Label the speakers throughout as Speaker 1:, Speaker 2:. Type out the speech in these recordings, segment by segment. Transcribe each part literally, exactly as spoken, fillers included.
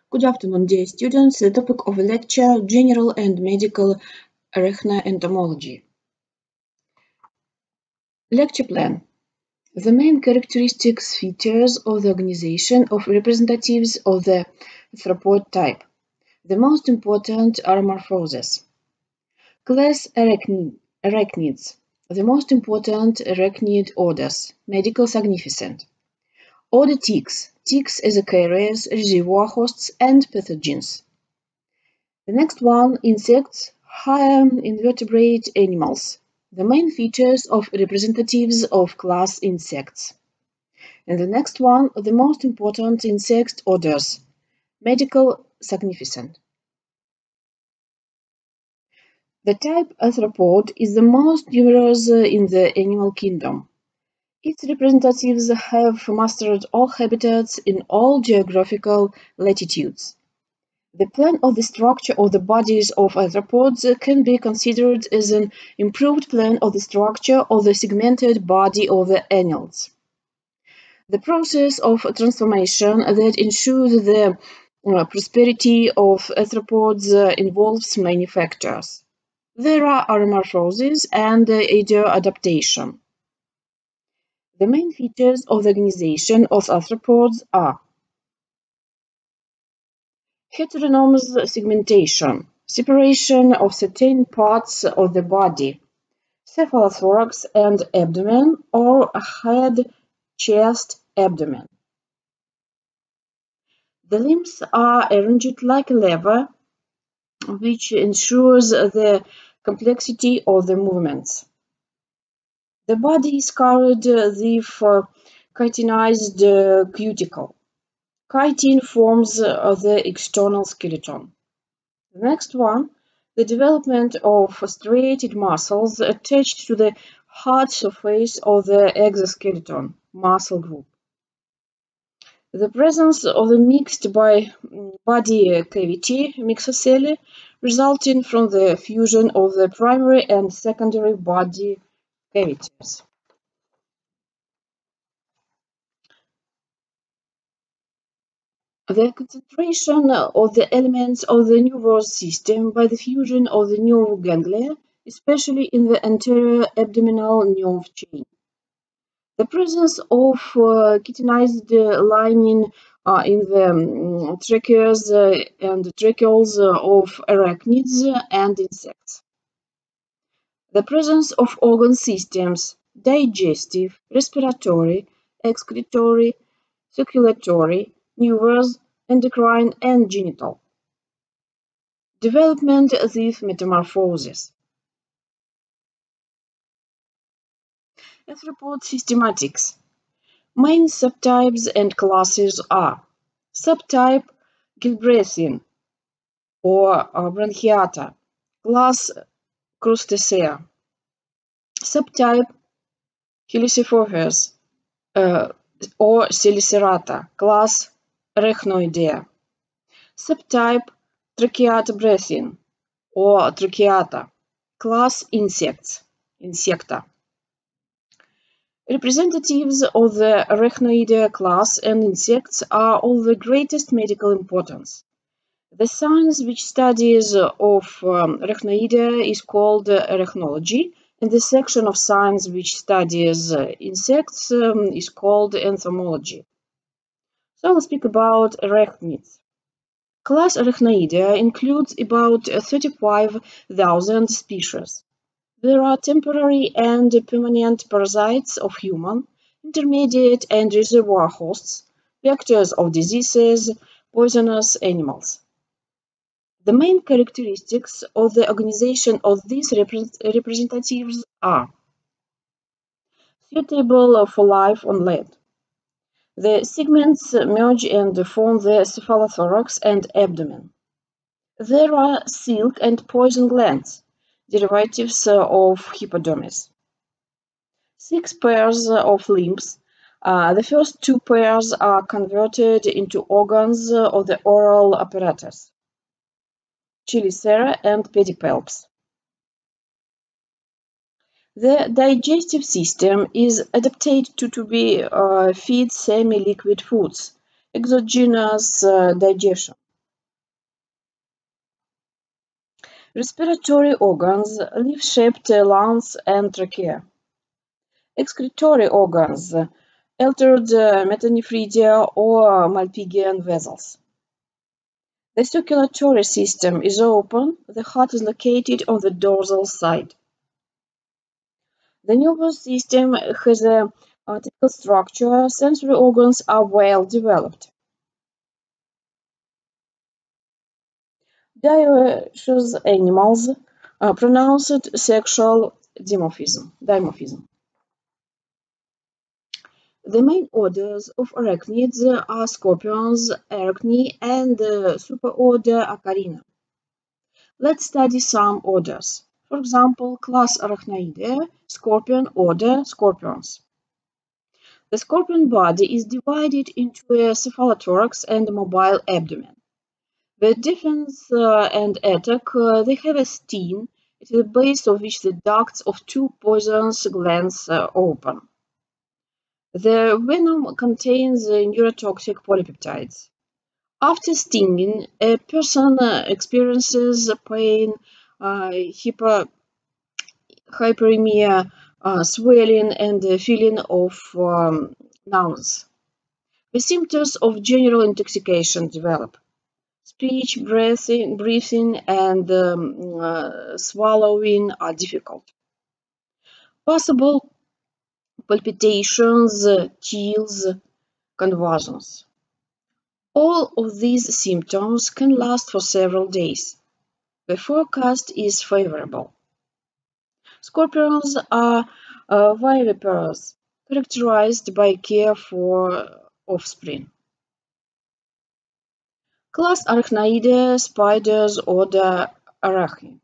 Speaker 1: Good afternoon, dear students. The topic of the lecture, General and Medical Arachnoentomology. Lecture plan. The main characteristics, features of the organization of representatives of the arthropod type. The most important are morphoses. Class arachnid, arachnids. The most important arachnid orders. Medical significance. Order ticks. Ticks as a carriers, reservoir hosts, and pathogens. The next one, insects, higher invertebrate animals. The main features of representatives of class insects. And the next one, the most important insect orders. Medical significance. The type arthropod is the most numerous in the animal kingdom. Its representatives have mastered all habitats in all geographical latitudes. The plan of the structure of the bodies of arthropods can be considered as an improved plan of the structure of the segmented body of the annelids. The process of transformation that ensures the uh, prosperity of arthropods uh, involves many factors. There are aeromorphosis and uh, adaptation. The main features of the organization of arthropods are heteronomous segmentation, separation of certain parts of the body, cephalothorax and abdomen, or head, chest, abdomen. The limbs are arranged like a lever, which ensures the complexity of the movements. The body is covered with chitinized cuticle. Chitin forms the external skeleton. The next one, the development of striated muscles attached to the hard surface of the exoskeleton muscle group. The presence of the mixed by body cavity, myxocele, resulting from the fusion of the primary and secondary body cavities. The concentration of the elements of the nervous system by the fusion of the nerve ganglia, especially in the anterior abdominal nerve chain. The presence of uh, chitinized lining uh, in the um, tracheas uh, and tracheals uh, of arachnids and insects. The presence of organ systems, digestive, respiratory, excretory, circulatory, nervous, endocrine, and genital. Development with metamorphosis. Arthropod systematics. Main subtypes and classes are subtype Gilbrethian or Branchiata, class Crustacea. Subtype Heliciformes uh, or Selicerata, class Arachnoidea. Subtype Tracheata breathin or Tracheata, class Insects, Insecta. Representatives of the Arachnoidea class and insects are of the greatest medical importance. The science which studies of um, Arachnoidea is called uh, arachnology, and the section of science which studies uh, insects um, is called entomology. So I'll speak about arachnids. Class Arachnoidea includes about thirty-five thousand species. There are temporary and permanent parasites of human, intermediate and reservoir hosts, vectors of diseases, poisonous animals. The main characteristics of the organization of these repre representatives are suitable for life on land. The segments merge and form the cephalothorax and abdomen. There are silk and poison glands, derivatives of hippodermis. Six pairs of limbs. Uh, the first two pairs are converted into organs of the oral apparatus, chelicera and pedipalps. The digestive system is adapted to, to be uh, feed semi-liquid foods, exogenous uh, digestion. Respiratory organs, leaf-shaped lungs and trachea. Excretory organs, altered metanephridia or Malpighian vessels. The circulatory system is open. The heart is located on the dorsal side. The nervous system has a uh, typical structure. Sensory organs are well developed. Dioecious animals uh, pronounced sexual dimorphism. dimorphism. The main orders of arachnids are scorpions, arachne, and uh, superorder Acarina. Let's study some orders. For example, class Arachnoidea, scorpion order Scorpions. The scorpion body is divided into a cephalothorax and a mobile abdomen. The defense uh, and attack, uh, they have a sting, at the base of which the ducts of two poisonous glands uh, open. The venom contains uh, neurotoxic polypeptides. After stinging, a person uh, experiences pain, uh, hyper, hyperemia, uh, swelling, and a feeling of um, numbness. The symptoms of general intoxication develop. Speech, breathing, breathing and um, uh, swallowing are difficult. Possible palpitations, chills, convulsions. All of these symptoms can last for several days. The forecast is favorable. Scorpions are uh, viviparous, characterized by care for offspring. Class Arachnoidea, spiders, order Arachne.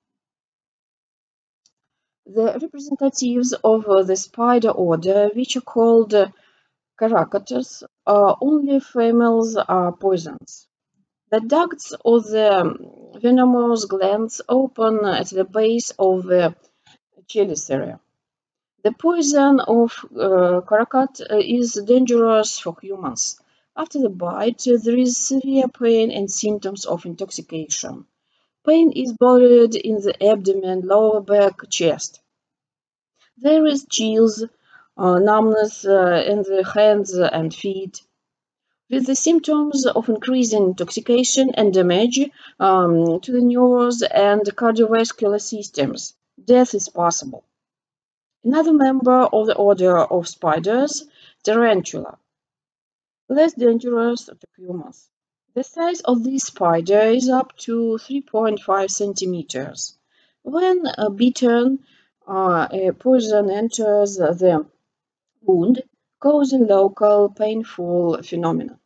Speaker 1: The representatives of the spider order, which are called Caracotus, uh, only females are poisons. The ducts of the venomous glands open at the base of the chelicera. The poison of uh, Caracat is dangerous for humans. After the bite, there is severe pain and symptoms of intoxication. Pain is bothered in the abdomen, lower back, chest. There is chills, uh, numbness uh, in the hands and feet, with the symptoms of increasing intoxication and damage um, to the nerves and cardiovascular systems. Death is possible. Another member of the order of spiders, Tarantula, less dangerous to humans. The size of this spider is up to three point five centimeters. When uh, bitten, uh, a poison enters the wound, causing local painful phenomena.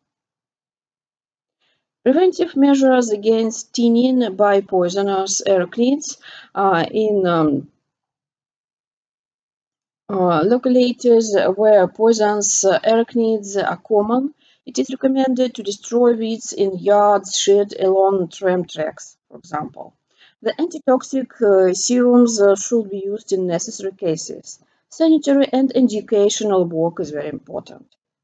Speaker 1: Preventive measures against stinging by poisonous arachnids uh, in um, uh, localities where poisonous arachnids are common, it is recommended to destroy weeds in yards, sheds, along tram tracks, for example. The antitoxic uh, serums uh, should be used in necessary cases. Sanitary and educational work is very important.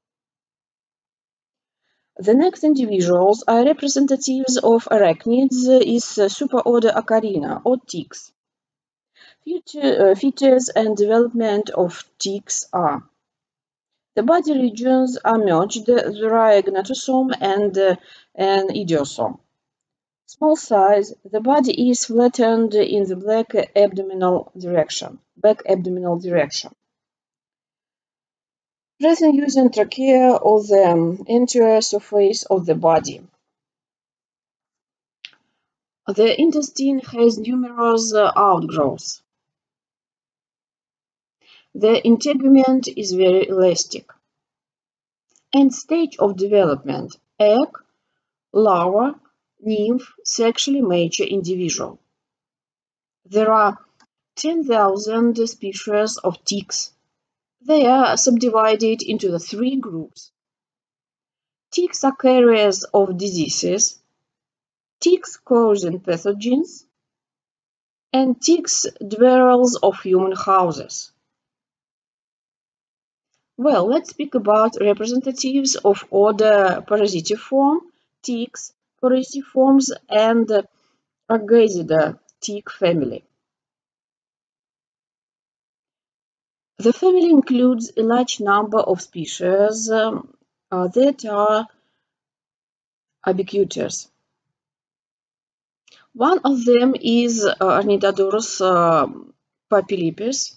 Speaker 1: The next individuals are representatives of arachnids is superorder Acarina or ticks. Features and development of ticks are: the body regions are merged, there are a gnatosome and uh, an idiosome. Small size, the body is flattened in the back abdominal direction. Back abdominal direction. Breathing using trachea or the anterior surface of the body. The intestine has numerous uh, outgrowths. The integument is very elastic. End stage of development: egg, larva, nymph, sexually mature individual. There are ten thousand species of ticks. They are subdivided into the three groups. Ticks are carriers of diseases, ticks causing pathogens, and ticks dwellers of human houses. Well, let's speak about representatives of order Parasitiform, ticks, parasitiforms, and Agazidae tick family. The family includes a large number of species um, uh, that are ubiquitous. One of them is uh, Ornithodorus uh, papilipes.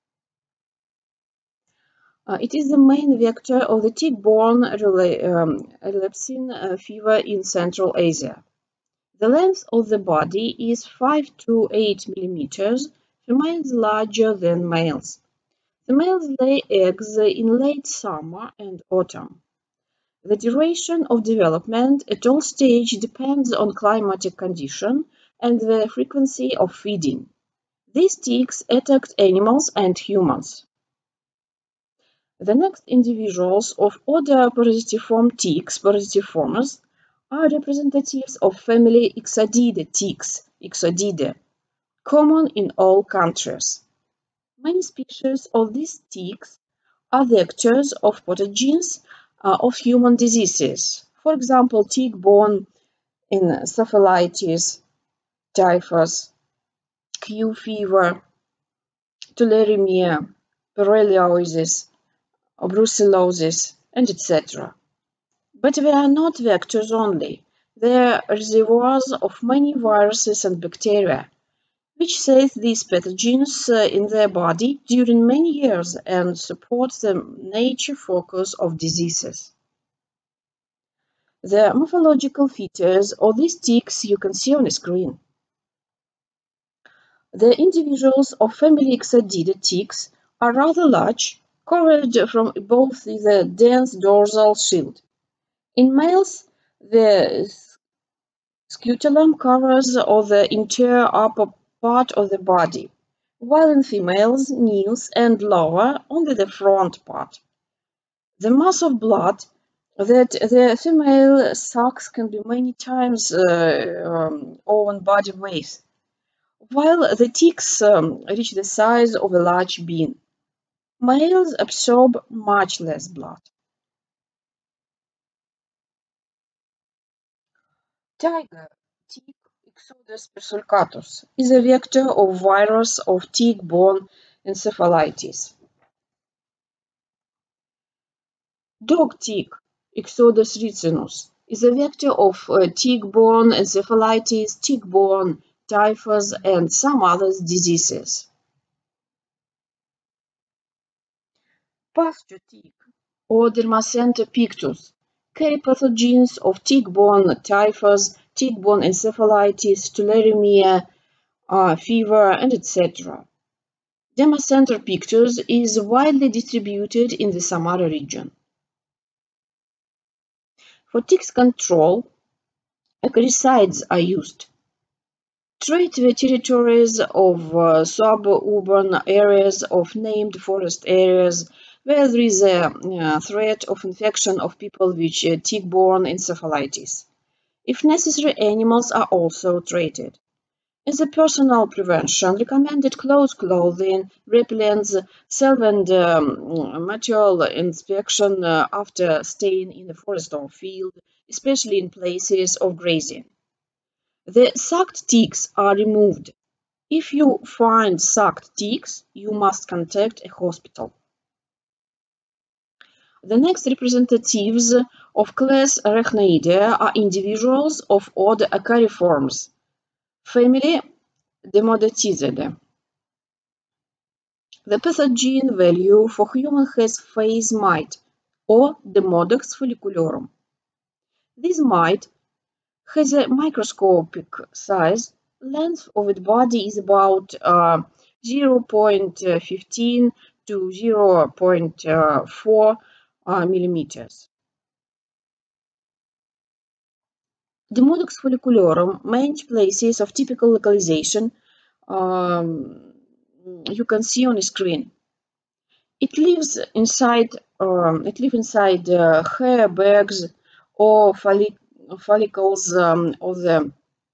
Speaker 1: Uh, it is the main vector of the tick-borne um, relapsing uh, fever in Central Asia. The length of the body is five to eight millimeters, females larger than males. The males lay eggs in late summer and autumn. The duration of development at all stages depends on climatic condition and the frequency of feeding. These ticks attack animals and humans. The next individuals of order Parasitiform ticks, Parasitiformes, are representatives of family Ixodidae ticks, Ixodidae, common in all countries. Many species of these ticks are vectors of pathogens uh, of human diseases. For example, tick-borne encephalitis, typhus, Q fever, tularemia, borreliosis, brucellosis, and et cetera. But they are not vectors only. They are reservoirs of many viruses and bacteria, which save these pathogens uh, in their body during many years and support the nature focus of diseases. The morphological features of these ticks you can see on the screen. The individuals of family Ixodidae ticks are rather large, covered from above with a dense dorsal shield. In males, the scutellum covers all the interior upper part of the body, while in females, knees and lower, only the front part. The mass of blood that the female sucks can be many times uh, um, own body weight, while the ticks um, reach the size of a large bean. Males absorb much less blood. Tiger tick Ixodes persulcatus is a vector of virus of tick-borne encephalitis. Dog tick Ixodes ricinus is a vector of uh, tick-borne encephalitis, tick-borne typhus, and some other diseases. Pasture tick or Dermacentor pictus carry pathogens of tick-borne typhus, tick-borne encephalitis, tularemia, uh, fever, and et cetera. Dermacentor pictus is widely distributed in the Samara region. For ticks control, acaricides are used. Treat the territories of uh, suburban areas of named forest areas where there is a uh, threat of infection of people with uh, tick-borne encephalitis. If necessary, animals are also treated. As a personal prevention, recommended close clothing, repellents, self and um, material inspection uh, after staying in the forest or field, especially in places of grazing. The sucked ticks are removed. If you find sucked ticks, you must contact a hospital. The next representatives of class Arachnoidea are individuals of order Acariformes, family Demodatizidae. The pathogen value for human has phase mite or Demodex folliculorum. This mite has a microscopic size. Length of its body is about uh, zero point one five to zero point four uh, millimeters. Demodex folliculorum, main places of typical localization um, you can see on the screen. It lives inside. Um, it lives inside uh, hair bags or follic follicles um, of the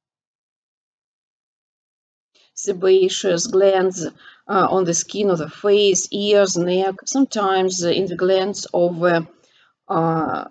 Speaker 1: sebaceous glands uh, on the skin of the face, ears, neck, sometimes in the glands of uh, uh,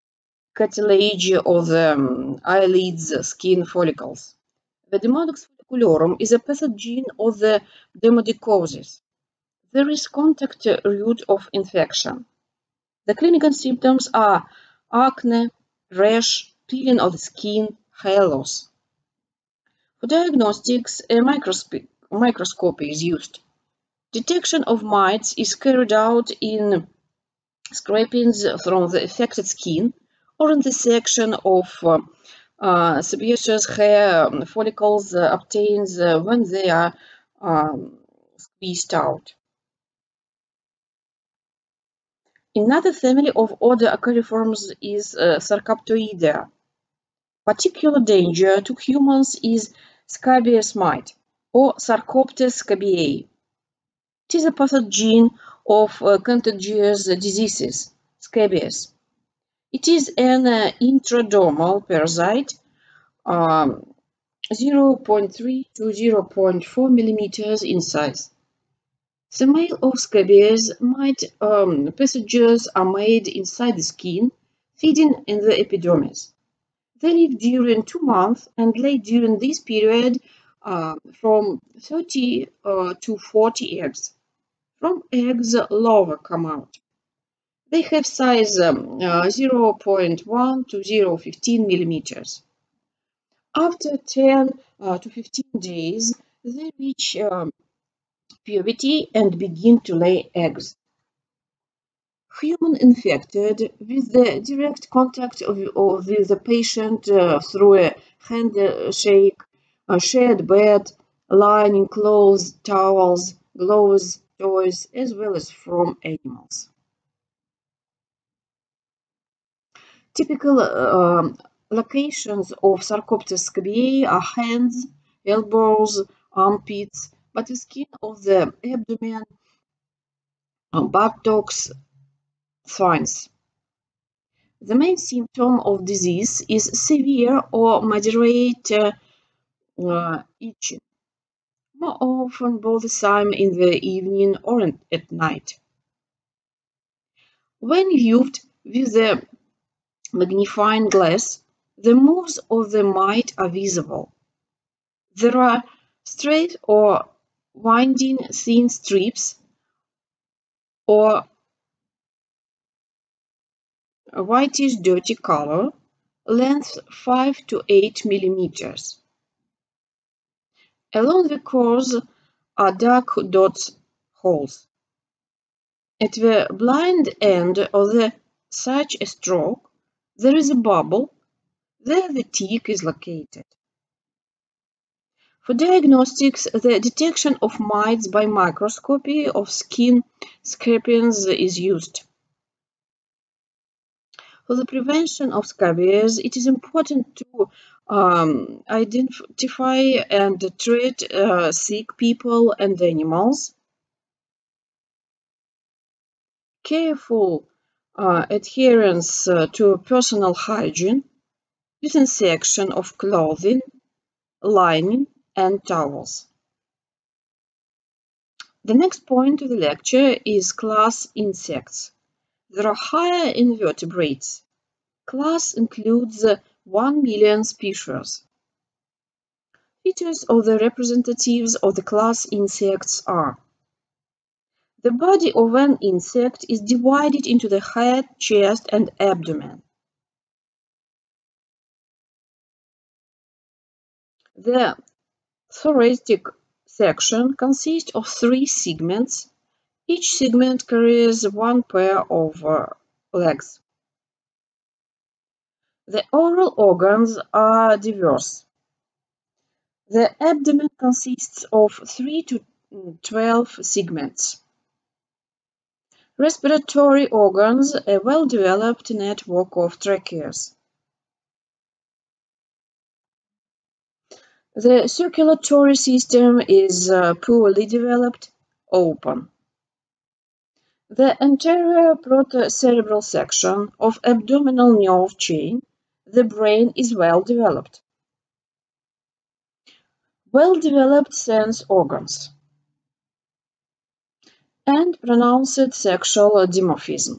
Speaker 1: cartilage of the um, eyelids, skin follicles. The Demodex maculorum is a pathogen of the dermatococcus. There is contact route of infection. The clinical symptoms are acne, rash, peeling of the skin, hair loss. For diagnostics, a microscope, microscopy is used. Detection of mites is carried out in scrapings from the affected skin or in the section of uh, uh, sebaceous hair follicles uh, obtained uh, when they are um, squeezed out. Another family of odor acariforms is uh, Sarcoptoidea. Particular danger to humans is scabious mite or Sarcoptes scabiei. It is a pathogen of uh, contagious diseases, scabies. It is an uh, intradermal parasite, um, zero point three to zero point four millimeters in size. The male of scabies mite um, passages are made inside the skin, feeding in the epidermis. They live during two months and lay during this period uh, from thirty uh, to forty eggs. From eggs, larvae come out. They have size um, uh, zero point one to zero point one five millimeters. After ten uh, to fifteen days, they reach um, puberty and begin to lay eggs. Human infected with the direct contact of, of with the patient uh, through a handshake, a shared bed, lying in clothes, towels, gloves, toys, as well as from animals. Typical um, locations of Sarcoptes scabiei are hands, elbows, armpits, but the skin of the abdomen, buttocks, thighs. The main symptom of disease is severe or moderate uh, uh, itching, more often bothersome in the evening or at night. When viewed with a magnifying glass, the moves of the mite are visible. There are straight or winding thin strips or a whitish dirty color, length five to eight millimeters. Along the course are dark dots holes. At the blind end of the, such a stroke, there is a bubble. There the tick is located. For diagnostics, the detection of mites by microscopy of skin scrapings is used. For the prevention of scabies, it is important to um, identify and treat uh, sick people and animals. Careful uh, adherence uh, to personal hygiene, disinfection of clothing, linen, and towels. The next point of the lecture is class insects. There are higher invertebrates. Class includes one million species. Features of the representatives of the class insects are: the body of an insect is divided into the head, chest, and abdomen. The thoracic section consists of three segments. Each segment carries one pair of uh, legs. The oral organs are diverse. The abdomen consists of three to twelve segments. Respiratory organs, a well-developed network of tracheas. The circulatory system is uh, poorly developed, open. The anterior protocerebral section of abdominal nerve chain, the brain, is well developed. Well-developed sense organs. And pronounced sexual dimorphism.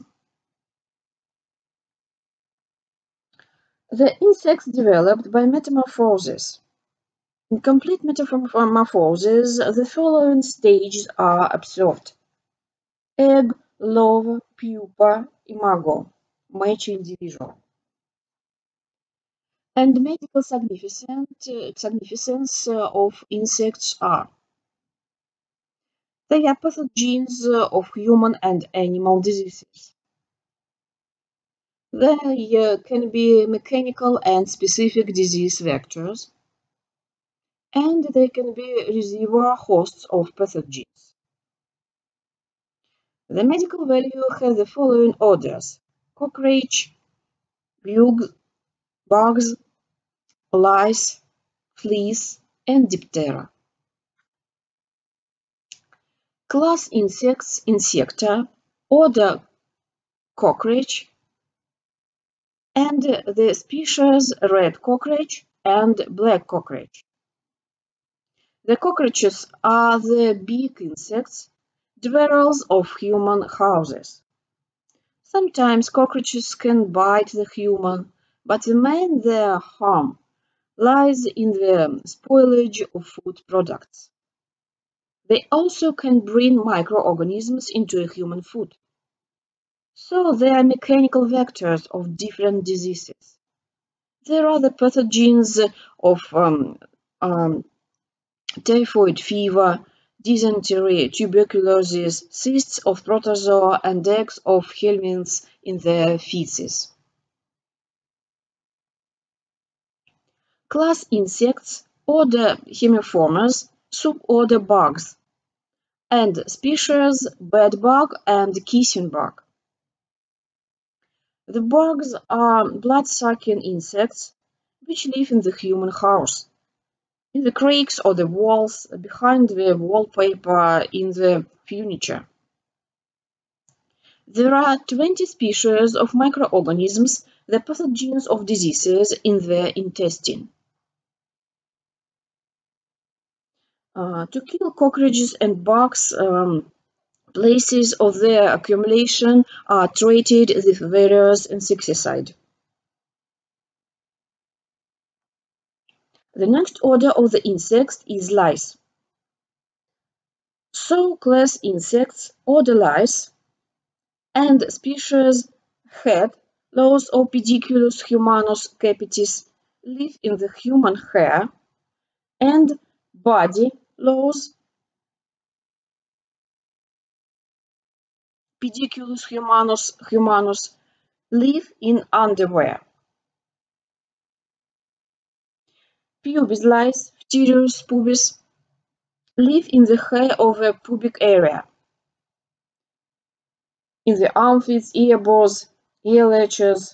Speaker 1: The insects developed by metamorphosis. In complete metamorphosis, the following stages are observed: egg, larva, pupa, imago, mature individual. And medical significance, uh, significance uh, of insects are: they are pathogens uh, of human and animal diseases. They uh, can be mechanical and specific disease vectors, and they can be reservoir hosts of pathogens. The medical value has the following orders: cockroach, bugs, bugs, lice, fleas, and diphtheria. Class insects, Insecta, order cockroach, and the species red cockroach and black cockroach. The cockroaches are the big insects, dwellers of human houses. Sometimes cockroaches can bite the human, but the main their harm lies in the spoilage of food products. They also can bring microorganisms into a human food. So they are mechanical vectors of different diseases. There are the pathogens of um, um, typhoid fever, dysentery, tuberculosis, cysts of protozoa, and eggs of helminths in the feces. Class insects, order Hemiformes, suborder bugs, and species bedbug and kissing bug. The bugs are blood-sucking insects which live in the human house, in the cracks or the walls, behind the wallpaper, in the furniture. There are twenty species of microorganisms, the pathogens of diseases in the intestine. Uh, to kill cockroaches and bugs, um, places of their accumulation are treated with various insecticides. The next order of the insects is lice. So class insects, order lice, and species head, Los or Pediculus humanus capitis, live in the human hair, and body, Los Pediculus humanus humanus, live in underwear. Pubis lice, Pterius pubis, live in the hair of the pubic area, in the armpits, earballs, ear latches.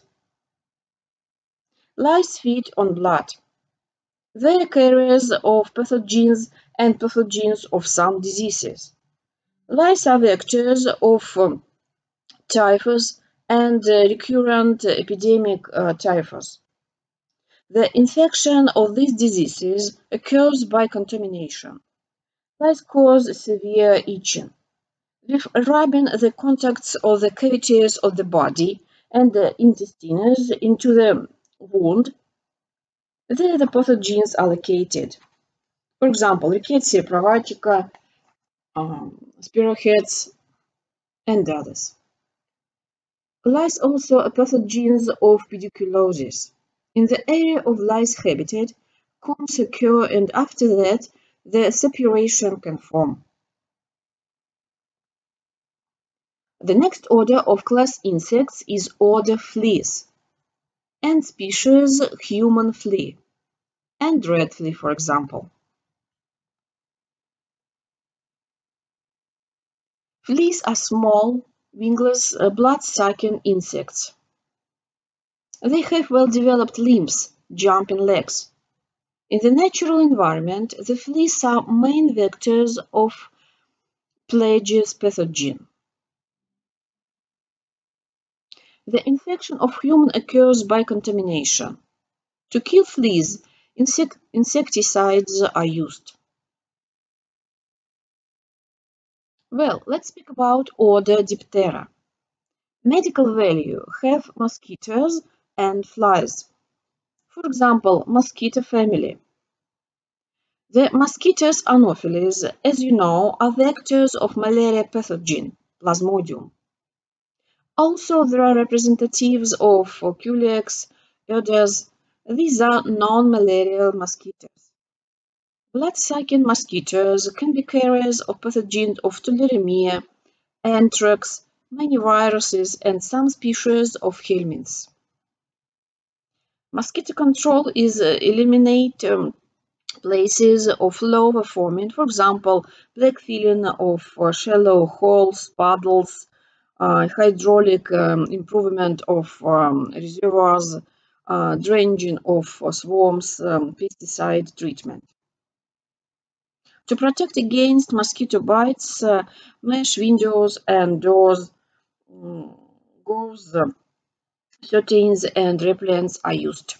Speaker 1: Lice feed on blood. They are carriers of pathogens and pathogens of some diseases. Lice are vectors of um, typhus and uh, recurrent epidemic uh, typhus. The infection of these diseases occurs by contamination. Lice cause severe itching. With rubbing the contacts of the cavities of the body and the intestines into the wound, there the pathogens are located. For example, Rickettsia pravatica, um, spearheads, and others. Lice also are pathogens of pediculosis. In the area of lice habitat, combs occur, and after that, the separation can form. The next order of class insects is order fleas, and species human flea, and red flea, for example. Fleas are small, wingless, uh, blood-sucking insects. They have well-developed limbs, jumping legs. In the natural environment, the fleas are main vectors of Plagueis pathogen. The infection of human occurs by contamination. To kill fleas, insect insecticides are used. Well, let's speak about order Diptera. Medical value have mosquitoes and flies. For example, mosquito family. The mosquitoes Anopheles, as you know, are vectors of malaria pathogen, Plasmodium. Also, there are representatives of Culex, Aedes. These are non-malarial mosquitoes. Blood-sucking mosquitoes can be carriers of pathogens of tularemia, anthrax, many viruses, and some species of helminths. Mosquito control is uh, eliminate um, places of larva forming, for example, black filling of uh, shallow holes, puddles, uh, hydraulic um, improvement of um, reservoirs, uh, dredging of uh, swarms, um, pesticide treatment. To protect against mosquito bites, uh, mesh windows and doors, um, gauze, uh, curtains, and repellents are used.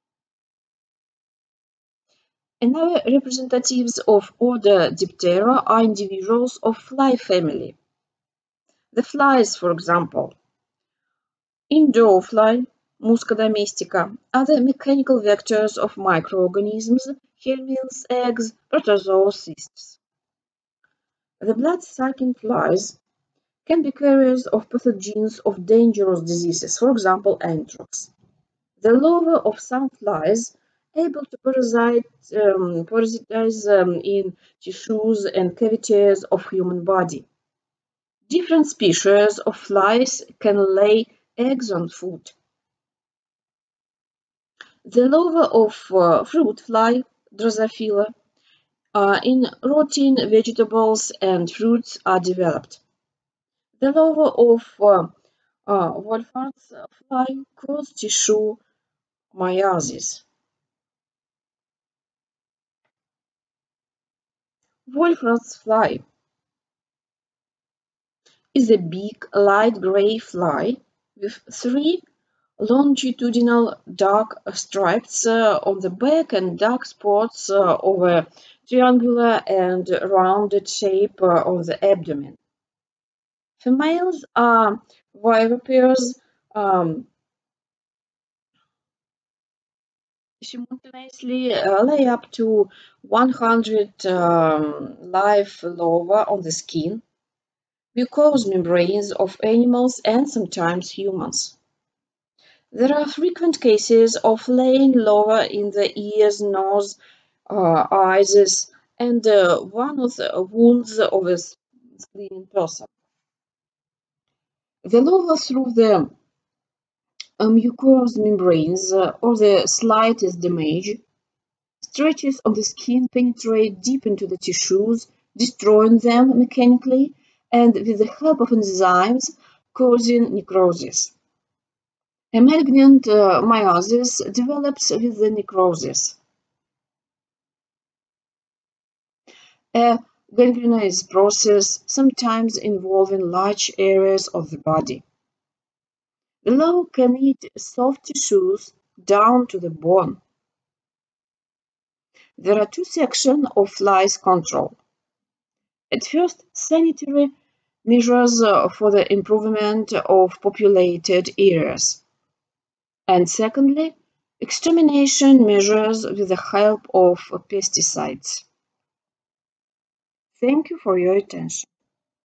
Speaker 1: Another representatives of order Diptera are individuals of fly family. The flies, for example, indoor fly, Musca domestica, are the mechanical vectors of microorganisms, helminths, eggs, protozoa cysts. The blood-sucking flies can be carriers of pathogens of dangerous diseases, for example, anthrax. The larvae of some flies able to parasite, um, parasitize um, in tissues and cavities of human body. Different species of flies can lay eggs on food. The larvae of uh, fruit fly, Drosophila, uh, in rotting vegetables and fruits are developed. The larvae of uh, uh, Wolfram's fly cause tissue meiosis. Wolfram's fly is a big, light gray fly with three longitudinal dark stripes uh, on the back and dark spots uh, over triangular and rounded shape uh, of the abdomen. Females are viviparous, um, simultaneously uh, lay up to one hundred um, live larvae on the skin, mucous membranes of animals and sometimes humans. There are frequent cases of laying larvae in the ears, nose, uh, eyes, and uh, one of the wounds of a screaming person. The larva through the uh, mucous membranes uh, or the slightest damage stretches on the skin penetrate deep into the tissues, destroying them mechanically and with the help of enzymes causing necrosis. A malignant uh, meiosis develops with the necrosis. A gangrenous process, sometimes involving large areas of the body. The larva can eat soft tissues down to the bone. There are two sections of flies control. At first, sanitary measures uh, for the improvement of populated areas. And secondly, extermination measures with the help of pesticides. Thank you for your attention.